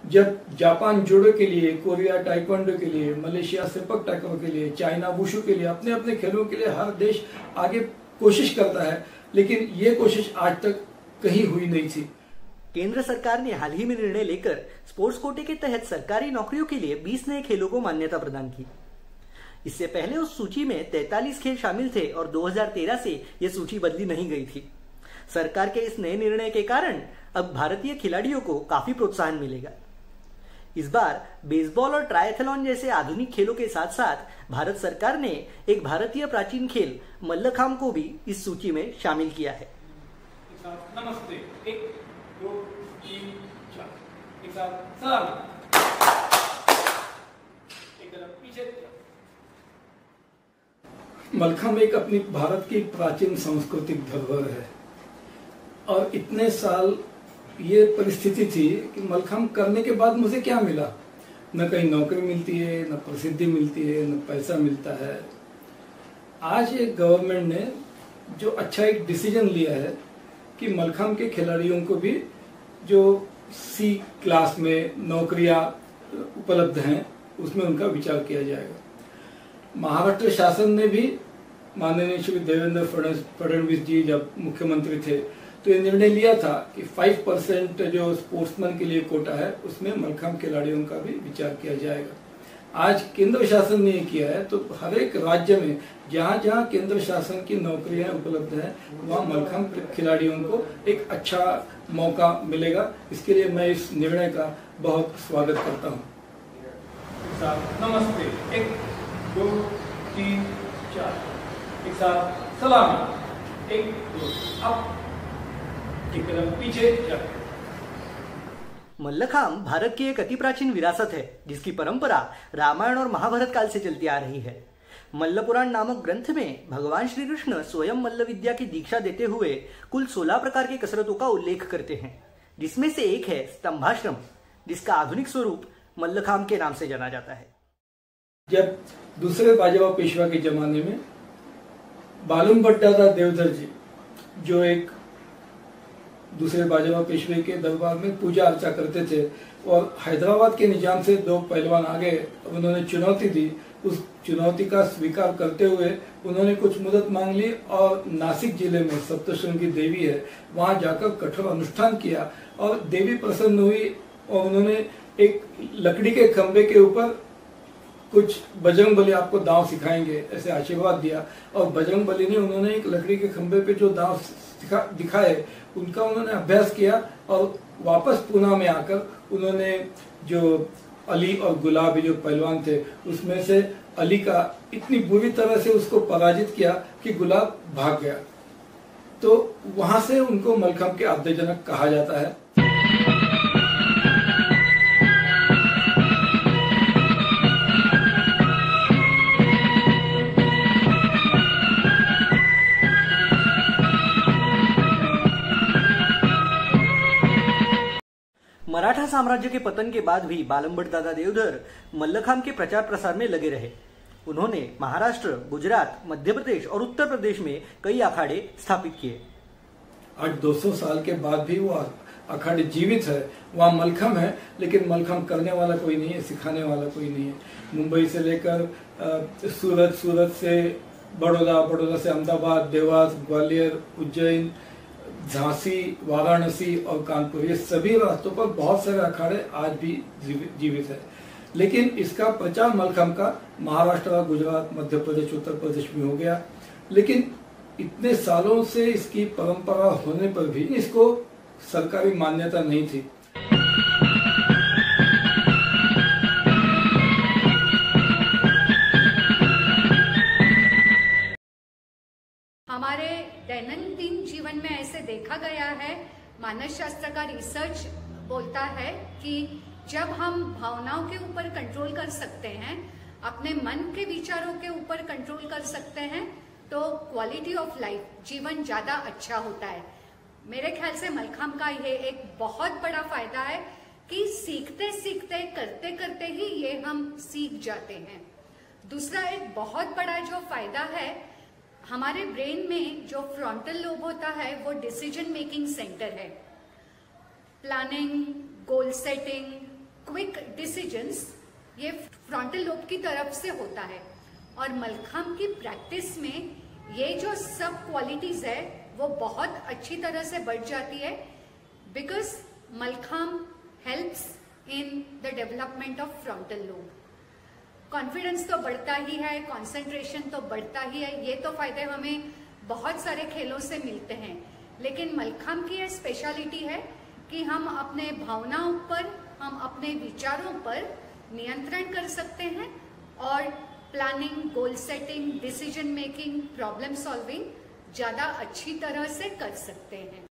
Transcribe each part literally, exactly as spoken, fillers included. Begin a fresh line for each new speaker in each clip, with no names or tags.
जब Japan judo के लिए, कोरिया टाइक्वांडो के लिए, मलेशिया सेपक टाइक्वांडो के लिए, चाइना वुशु के लिए, अपने अपने खेलों के लिए हर देश आगे कोशिश करता है, लेकिन ये कोशिश आज तक कहीं हुई नहीं थी।
केंद्र सरकार ने हाल ही में निर्णय लेकर स्पोर्ट्स कोटे के तहत सरकारी नौकरियों के लिए बीस नए खेलों को मान्यता प्रदान की। इससे पहले उस सूची में तैंतालीस खेल शामिल थे और दो हज़ार तेरह से यह सूची बदली नहीं गई थी। सरकार के इस नए निर्णय के कारण अब भारतीय खिलाड़ियों को काफी प्रोत्साहन मिलेगा। इस बार बेसबॉल और ट्रायथलॉन जैसे आधुनिक खेलों के साथ साथ भारत सरकार ने एक भारतीय प्राचीन खेल मल्लखांब को भी इस सूची में शामिल किया है।
नमस्ते, एक दो तीन चार, एक साथ सलाम, एक कदम पीछे। मल्लखांब एक अपनी भारत की प्राचीन सांस्कृतिक धरोहर है और इतने साल ये परिस्थिति थी कि मल्लखांब करने के बाद मुझे क्या मिला? न कहीं नौकरी मिलती है, न प्रसिद्धि मिलती है, न पैसा मिलता है। आज एक गवर्नमेंट ने जो अच्छा एक डिसीजन लिया है कि मल्लखांब के खिलाड़ियों को भी जो सी क्लास में नौकरियां उपलब्ध हैं उसमें उनका विचार किया जाएगा। महाराष्ट्र शासन ने भी, माननीय श्री देवेंद्र फडणवीस जी जब मुख्यमंत्री थे तो ये निर्णय लिया था कि पाँच परसेंट जो स्पोर्ट्समैन के लिए कोटा है उसमें मल्लखांब खिलाड़ियों का भी विचार किया जाएगा। आज केंद्र शासन ने ये किया है, तो हर एक राज्य में जहाँ जहाँ केंद्र शासन की नौकरियां उपलब्ध हैं वहाँ मल्लखांब खिलाड़ियों को एक अच्छा मौका मिलेगा। इसके लिए मैं इस निर्णय का बहुत स्वागत करता हूँ। नमस्ते, एक दो तीन चार, एक साथ सलाम, एक दो, अब एक कदम पीछे।
मल्लखांब भारत की एक अति प्राचीन विरासत है जिसकी परंपरा रामायण और महाभारत काल से चलती आ रही है। मल्ल पुराण नामक ग्रंथ में भगवान श्री कृष्ण स्वयं मल्ल विद्या की दीक्षा देते हुए कुल सोलह प्रकार की कसरतों का उल्लेख करते हैं, जिसमें से एक है स्तंभाश्रम, जिसका आधुनिक स्वरूप मल्लखांब के नाम से जाना जाता है।
जब दूसरे बाजीराव पेशवा के जमाने में बालुम दादा देवधर जी, जो एक दूसरे बाजीराव पेशवे के दरबार में पूजा अर्चा करते थे और हैदराबाद के निजाम से दो पहलवान आ गए, उन्होंने चुनौती दी। उस चुनौती का स्वीकार करते हुए उन्होंने कुछ मदद मांग ली और नासिक जिले में सप्तशृंगी देवी है, वहां जाकर कठोर अनुष्ठान किया और देवी प्रसन्न हुई और उन्होंने एक लकड़ी के खंभे के ऊपर कुछ बजरंगबली आपको दांव सिखाएंगे ऐसे आशीर्वाद दिया और बजरंगबली ने उन्होंने एक लकड़ी के खंभे पे जो दांव दिखाए उनका उन्होंने अभ्यास किया और वापस पूना में आकर उन्होंने जो अली और गुलाब जो पहलवान थे उसमें से अली का इतनी बुरी तरह से उसको पराजित किया कि गुलाब भाग गया। तो वहां से उनको मल्लखांब के आद्यजनक कहा जाता है।
मराठा साम्राज्य के पतन के बाद भी बालम दादा देवधर मल्लखांब के प्रचार प्रसार में लगे रहे। उन्होंने महाराष्ट्र, गुजरात, मध्य प्रदेश और उत्तर प्रदेश में कई अखाड़े स्थापित किए।
आज दो सौ साल के बाद भी वो अखाड़े जीवित है। वहाँ मल्लखांब है, लेकिन मल्लखांब करने वाला कोई नहीं है, सिखाने वाला कोई नहीं है। मुंबई से लेकर सूरत, सूरत से बड़ौदा, बड़ौदा से अहमदाबाद, देवास, ग्वालियर, उज्जैन, झांसी, वाराणसी और कानपुर, ये सभी रास्तों पर बहुत सारे अखाड़े आज भी जीवित है। लेकिन इसका प्रचार मल्लखांब का महाराष्ट्र, गुजरात, मध्य प्रदेश, उत्तर प्रदेश में हो गया। लेकिन इतने सालों से इसकी परंपरा होने पर भी इसको सरकारी मान्यता नहीं थी।
हमारे दैनंदिन जीवन में ऐसे देखा गया है, मानस शास्त्र का रिसर्च बोलता है कि जब हम भावनाओं के ऊपर कंट्रोल कर सकते हैं, अपने मन के विचारों के ऊपर कंट्रोल कर सकते हैं, तो क्वालिटी ऑफ लाइफ, जीवन ज्यादा अच्छा होता है। मेरे ख्याल से मल्लखांब का ये एक बहुत बड़ा फायदा है कि सीखते सीखते, करते करते ही ये हम सीख जाते हैं। दूसरा एक बहुत बड़ा जो फायदा है, हमारे ब्रेन में जो फ्रंटल लोब होता है वो डिसीजन मेकिंग सेंटर है। Planning, goal setting, quick decisions ये फ्रंटल लोब की तरफ से होता है। और मलखम्ब की प्रैक्टिस में ये जो सब क्वालिटीज है वो बहुत अच्छी तरह से बढ़ जाती है, because Mallakhamb helps in the development of frontal lobe. Confidence तो बढ़ता ही है, कंसंट्रेशन तो बढ़ता ही है, ये तो फायदे हमें बहुत सारे खेलों से मिलते हैं। लेकिन मलखम्ब की ये स्पेशलिटी है कि हम अपने भावनाओं पर, हम अपने विचारों पर नियंत्रण कर सकते हैं और planning, goal setting, decision making, problem solving ज्यादा अच्छी तरह से कर सकते हैं।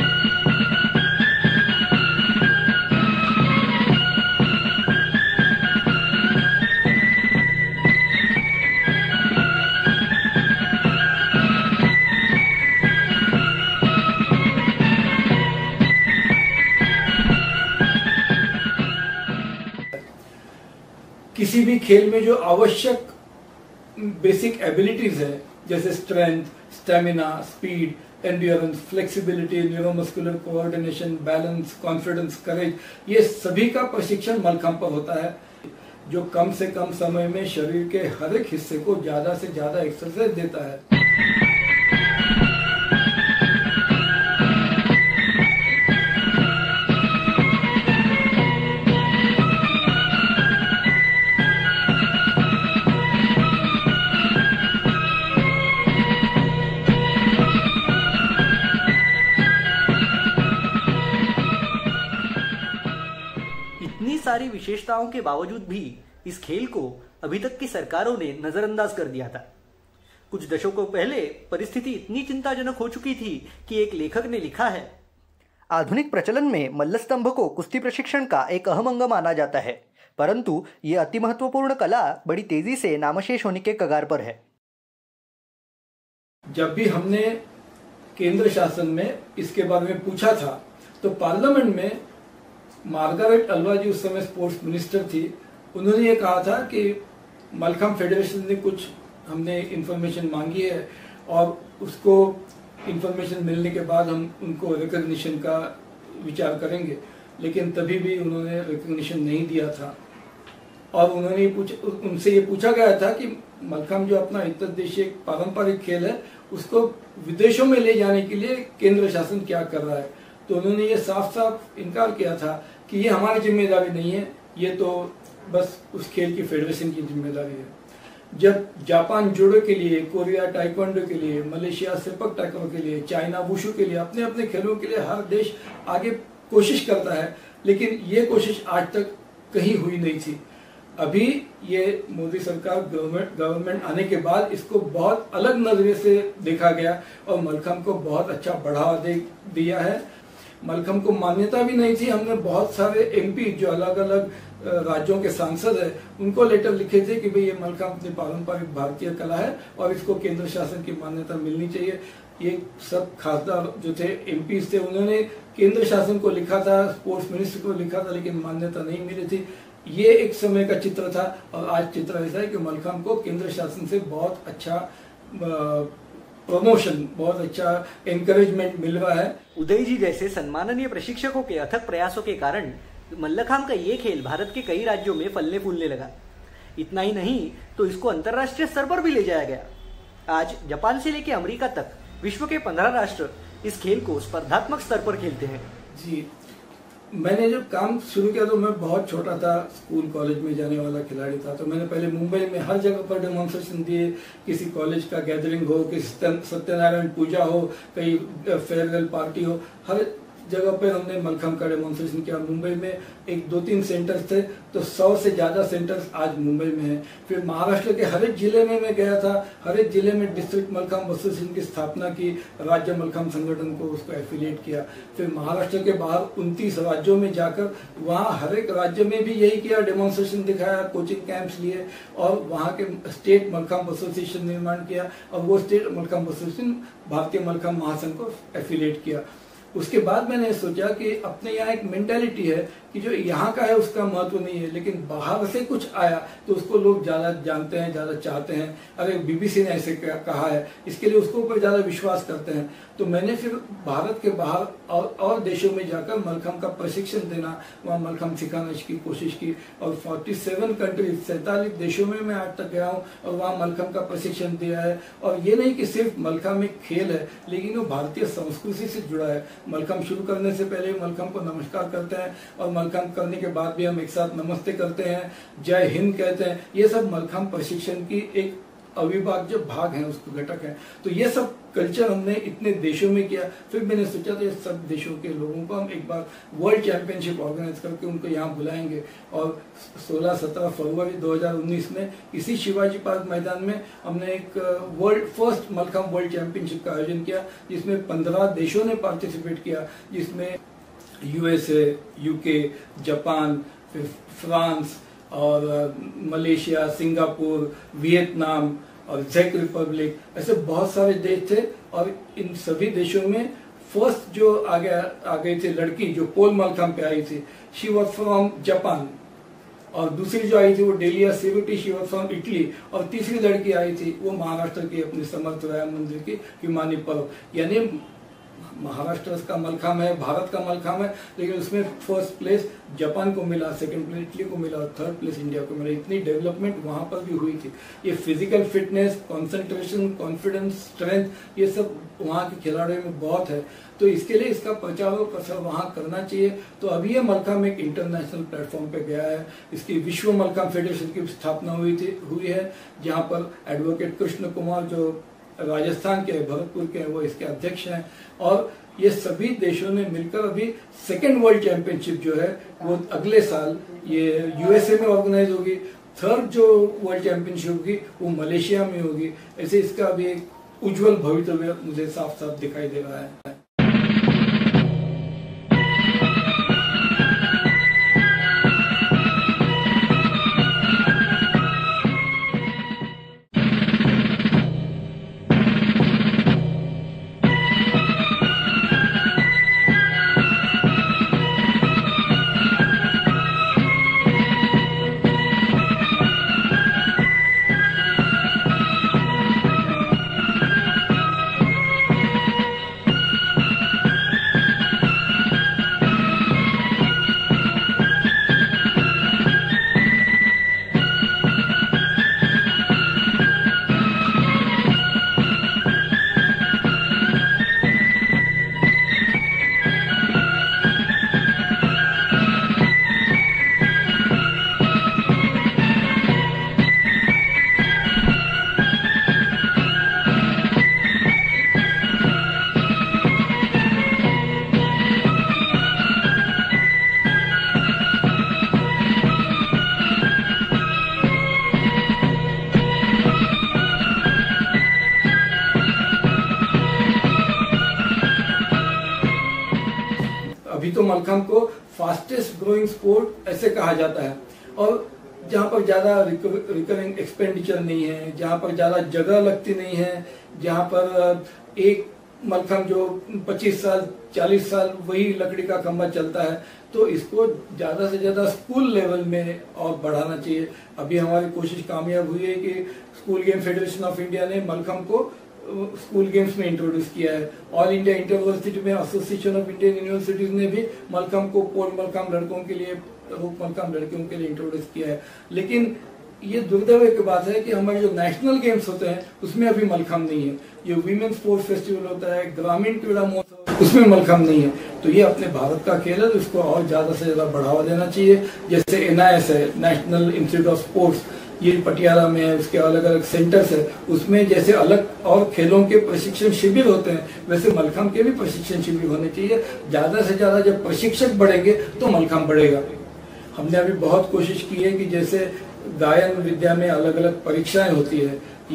किसी भी खेल में जो आवश्यक बेसिक एबिलिटीज है, जैसे strength, stamina, speed, endurance, flexibility, neuromuscular coordination, balance, confidence, courage, ये सभी का प्रशिक्षण मलखम्ब पर होता है, जो कम से कम समय में शरीर के हर एक हिस्से को ज्यादा से ज्यादा एक्सरसाइज देता है।
इतनी सारी विशेषताओं के बावजूद भी इस खेल को अभी तक की सरकारों ने नजरअंदाज कर दिया था। कुछ दशकों पहले परिस्थिति इतनी चिंताजनक हो चुकी थी कि एक लेखक ने लिखा है, आधुनिक प्रचलन में मल्लस्तंभ को कुश्ती प्रशिक्षण का एक अहम अंग माना जाता है, परंतु ये अति महत्वपूर्ण कला बड़ी तेजी से नामशेष होने के कगार पर है।
जब भी हमने केंद्र शासन में इसके बारे में पूछा था, तो पार्लियामेंट में मार्गारेट अल्वा जी उस समय स्पोर्ट्स मिनिस्टर थी, उन्होंने ये कहा था कि मलखम्ब फेडरेशन ने कुछ हमने इंफॉर्मेशन मांगी है और उसको इंफॉर्मेशन मिलने के बाद हम उनको रिकॉग्निशन का विचार करेंगे, लेकिन तभी भी उन्होंने रिकॉग्निशन नहीं दिया था। और उन्होंने पूछ उनसे ये पूछा गया था कि मलखम्ब जो अपना अंतर्देशीय पारंपरिक खेल है, उसको विदेशों में ले जाने के लिए केंद्र शासन क्या कर रहा है, तो उन्होंने ये साफ साफ इनकार किया था कि ये हमारी जिम्मेदारी नहीं है, ये तो बस उस खेल की फेडरेशन की जिम्मेदारी है। जब जापान जूडो के लिए, कोरिया टाइक्वांडो के लिए, मलेशिया सेपक टाइक्वांडो के लिए, चाइना वुशु के लिए, अपने अपने खेलों के लिए हर देश आगे कोशिश करता है, लेकिन ये कोशिश आज तक कहीं हुई नहीं थी। अभी ये मोदी सरकार गवर्नमेंट गवर्नमेंट आने के बाद इसको बहुत अलग नजरिए से देखा गया और मलखम्ब को बहुत अच्छा बढ़ावा दे दिया है। मलखम्ब को मान्यता भी नहीं थी, हमने बहुत सारे एमपी जो अलग अलग राज्यों के सांसद है उनको लेटर लिखे थे कि भाई ये मलखम्ब अपनी पारंपरिक भारतीय कला है और इसको केंद्र शासन की मान्यता मिलनी चाहिए। ये सब खासदार जो थे, एमपी थे, उन्होंने केंद्र शासन को लिखा था, स्पोर्ट्स मिनिस्टर को लिखा था, लेकिन मान्यता नहीं मिली थी। ये एक समय का चित्र था और आज चित्र ऐसा है कि मलखम्ब को केंद्र शासन से बहुत अच्छा प्रमोशन, बहुत अच्छा एनकरेजमेंट मिल रहा है।
उदय जी जैसे सम्माननीय प्रशिक्षकों के अथक प्रयासों के कारण मल्लखम्ब का ये खेल भारत के कई राज्यों में फलने फूलने लगा। इतना ही नहीं तो इसको अंतर्राष्ट्रीय स्तर पर भी ले जाया गया। आज जापान से लेकर अमेरिका तक विश्व के पंद्रह राष्ट्र इस खेल को स्पर्धात्मक स्तर पर खेलते हैं।
जी, मैंने जब काम शुरू किया तो मैं बहुत छोटा था, स्कूल कॉलेज में जाने वाला खिलाड़ी था। तो मैंने पहले मुंबई में हर जगह पर डेमोन्स्ट्रेशन दिए, किसी कॉलेज का गैदरिंग हो, किसी सत्यनारायण पूजा हो, कहीं फेयरवेल पार्टी हो, हर जगह पर हमने मलखम्ब का डेमोन्स्ट्रेशन किया। मुंबई में एक दो तीन सेंटर्स थे, तो सौ से ज्यादा सेंटर्स आज मुंबई में है। फिर महाराष्ट्र के हर एक जिले में मैं गया था, हर एक जिले में डिस्ट्रिक्ट मलखम्ब एसोसिएशन की स्थापना की, राज्य मलखम्ब संगठन को उसको एफिलिएट किया। फिर महाराष्ट्र के बाहर उनतीस राज्यों में जाकर वहाँ हर एक राज्य में भी यही किया, डेमोन्स्ट्रेशन दिखाया, कोचिंग कैंप्स लिए और वहाँ के स्टेट मलखम्ब एसोसिएशन निर्माण किया और वो स्टेट मलखम्ब एसोसिएशन भारतीय मलखम्ब महासंघ को एफिलिएट किया। उसके बाद मैंने सोचा कि अपने यहाँ एक मेंटालिटी है कि जो यहाँ का है उसका महत्व नहीं है, लेकिन बाहर से कुछ आया तो उसको लोग ज्यादा जानते हैं, ज्यादा चाहते हैं। अरे बीबीसी ने ऐसे कहा है, इसके लिए उसको ऊपर ज्यादा विश्वास करते हैं। तो मैंने फिर भारत के बाहर और, और देशों में जाकर मलखम्ब का प्रशिक्षण देना, वहाँ मलखम्ब सिखाने की कोशिश की और सैंतालीस कंट्रीज सैंतालीस देशों में मैं आज तक गया हूँ और वहाँ मलखम्ब का प्रशिक्षण दिया है। और ये नहीं कि सिर्फ मलखम्ब एक खेल है, लेकिन वो भारतीय संस्कृति से जुड़ा है। मलखम्ब शुरू करने से पहले मलखम्ब को नमस्कार करते हैं और मलखम्ब करने के बाद भी हम एक साथ नमस्ते करते हैं, जय हिंद कहते हैं। ये सब मलखम्ब प्रशिक्षण की एक अविभाज्य भाग है, उसको घटक है। तो ये सब कल्चर हमने इतने देशों में किया। फिर मैंने सोचा था सब देशों के लोगों को हम एक बार वर्ल्ड चैंपियनशिप ऑर्गेनाइज करके उनको यहाँ बुलाएंगे। और सोलह सत्रह फरवरी दो हज़ार उन्नीस में इसी शिवाजी पार्क मैदान में हमने एक world first Mallakhamb world championship का आयोजन किया, जिसमें पंद्रह देशों ने पार्टिसिपेट किया, जिसमें यूएसए, यूके, जापान, फिर फ्रांस और मलेशिया, सिंगापुर, वियतनाम और चेक रिपब्लिक, ऐसे बहुत सारे देश थे। और इन सभी देशों में फर्स्ट जो आगे आ गई थी लड़की जो पोल मलखम्ब पे आई थी, शी वॉज फ्रॉम जापान। और दूसरी जो आई थी वो Delia Sevuti, she was from Italy. और तीसरी लड़की आई थी वो महाराष्ट्र की अपने समर्थ राम मंदिर की हिमानी पर्व। यानी महाराष्ट्र का मलखम्ब है, भारत का मलखम्ब है, लेकिन उसमें फर्स्ट प्लेस जापान को मिला, सेकंड प्लेस इटली को मिला और थर्ड प्लेस इंडिया को मिला। इतनी डेवलपमेंट वहां पर भी हुई थी। ये physical fitness, concentration, confidence, strength, ये सब वहाँ के खिलाड़ियों में बहुत है। तो इसके लिए इसका प्रचार और प्रसार वहाँ करना चाहिए। तो अभी ये मलखम्ब एक इंटरनेशनल प्लेटफॉर्म पे गया है। इसकी विश्व मलखम्ब फेडरेशन की स्थापना हुई थी हुई है, जहाँ पर एडवोकेट कृष्ण कुमार जो राजस्थान के भरतपुर के वो इसके अध्यक्ष हैं। और ये सभी देशों ने मिलकर अभी सेकेंड वर्ल्ड चैंपियनशिप जो है वो अगले साल ये यूएसए में ऑर्गेनाइज होगी। थर्ड जो वर्ल्ड चैंपियनशिप होगी वो मलेशिया में होगी। ऐसे इसका अभी एक उज्जवल भविष्य मुझे साफ साफ दिखाई दे रहा है। अभी तो मलखम्ब को फास्टेस्ट ग्रोइंग स्पोर्ट ऐसे कहा जाता है। और जहाँ पर ज्यादा रिकरिंग एक्सपेंडिचर नहीं है, जहाँ पर ज्यादा जगह लगती नहीं है, जहाँ पर एक मलखम्ब जो पच्चीस साल चालीस साल वही लकड़ी का खंभा चलता है, तो इसको ज्यादा से ज्यादा स्कूल लेवल में और बढ़ाना चाहिए। अभी हमारी कोशिश कामयाब हुई है कि school game federation of India ने मलखम्ब को स्कूल गेम्स में इंट्रोड्यूस किया है। ऑल इंडिया इंटरवर्सिटी में एसोसिएशन ऑफ इंडियन यूनिवर्सिटीज ने भी मलखम्ब को पोल मलखम्ब लड़कों के लिए, रोप मलखम्ब लड़कियों के लिए इंट्रोड्यूस किया है। लेकिन ये दुर्दैव की बात है कि हमारे जो नेशनल गेम्स होते हैं उसमें अभी मलखम्ब नहीं है। ये वीमेन स्पोर्ट्स फेस्टिवल होता है, ग्रामीण क्रीड़ा महोत्सव, उसमें मलखम्ब नहीं है। तो ये अपने भारत का खेल है, तो इसको और ज्यादा से ज्यादा बढ़ावा देना चाहिए। जैसे एन आई एस है, नेशनल इंस्टीट्यूट ऑफ स्पोर्ट्स, ये पटियाला में है, उसके अलग अलग सेंटर्स है। उसमें जैसे अलग और खेलों के प्रशिक्षण शिविर होते हैं, वैसे मलखम्ब के भी प्रशिक्षण शिविर होने चाहिए। ज्यादा से ज्यादा जब प्रशिक्षक बढ़ेंगे तो मलखम्ब बढ़ेगा। हमने अभी बहुत कोशिश की है कि जैसे गायन विद्या में अलग अलग परीक्षाएं होती है, या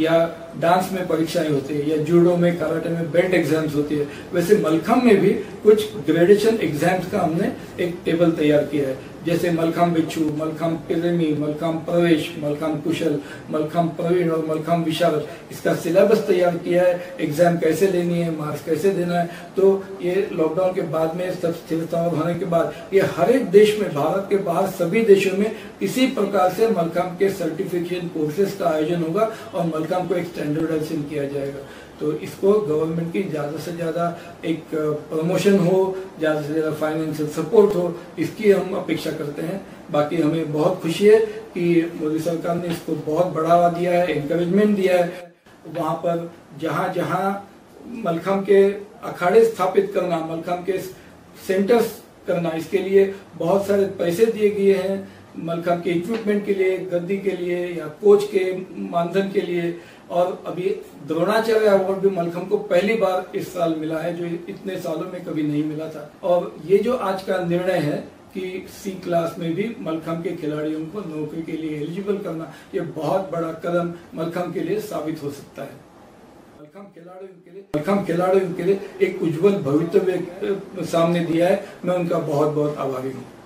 डांस में परीक्षाएं होती है या जूडो में, कराटे में बेल्ट एग्जाम्स होती है, वैसे मलखम्ब में भी कुछ ग्रेडेशन एग्जाम्स का हमने एक टेबल तैयार किया है। जैसे मलखम्ब बिच्छू, मलखम्ब प्रेमी, मलखम्ब प्रवेश, मलखम्ब कुशल, मलखम्ब प्रवीण और मलखम्ब विशारद, इसका सिलेबस तैयार किया है। एग्जाम कैसे लेनी है, मार्क्स कैसे देना है। तो ये लॉकडाउन के बाद में सब स्थिरता होने के बाद ये हर एक देश में, भारत के बाहर सभी देशों में इसी प्रकार से मलखम्ब के सर्टिफिकेशन कोर्सेज का आयोजन होगा और मलखम्ब को एक स्टैंडर्डाइजेशन किया जाएगा। तो इसको गवर्नमेंट की ज्यादा से ज्यादा एक प्रमोशन हो, ज्यादा से ज्यादा फाइनेंशियल सपोर्ट हो, इसकी हम अपेक्षा करते हैं। बाकी हमें बहुत खुशी है कि मोदी सरकार ने इसको बहुत बढ़ावा दिया है, एनकरेजमेंट दिया है। वहां पर जहां जहां मलखम्ब के अखाड़े स्थापित करना, मलखम्ब के सेंटर्स करना, इसके लिए बहुत सारे पैसे दिए गए हैं। मलखम्ब के इक्विपमेंट के लिए, गद्दी के लिए या कोच के मानधन के लिए। और अभी द्रोणाचार्य अवार्ड भी मलखम्ब को पहली बार इस साल मिला है, जो इतने सालों में कभी नहीं मिला था। और ये जो आज का निर्णय है कि सी क्लास में भी मलखम्ब के खिलाड़ियों को नौकरी के लिए एलिजिबल करना, ये बहुत बड़ा कदम मलखम्ब के लिए साबित हो सकता है। मलखम्ब खिलाड़ियों के लिए मलखम्ब खिलाड़ियों के लिए एक उज्जवल भविष्य सामने दिया है। मैं उनका बहुत बहुत आभारी हूँ।